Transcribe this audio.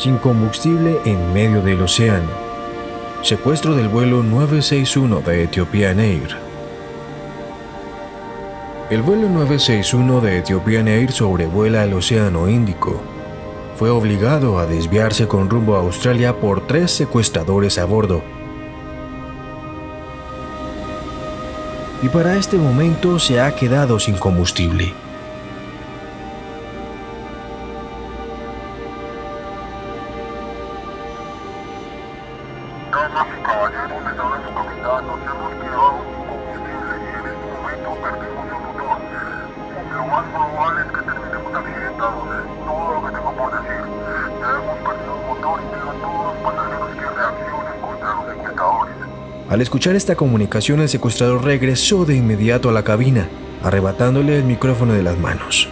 sin combustible en medio del océano. Secuestro del vuelo 961 de Ethiopian Air. El vuelo 961 de Ethiopian Air sobrevuela el Océano Índico. Fue obligado a desviarse con rumbo a Australia por 3 secuestradores a bordo. Y para este momento se ha quedado sin combustible. Damas y caballeros, les habla su capitán. Nos hemos quedado sin combustible y en este momento perdimos el motor. Lo más probable es que terminemos accidentados. Todo lo que tengo por decir. Ya hemos perdido el motor y pido a todos los pasajeros que reaccionen contra los secuestradores. Al escuchar esta comunicación, el secuestrador regresó de inmediato a la cabina, arrebatándole el micrófono de las manos.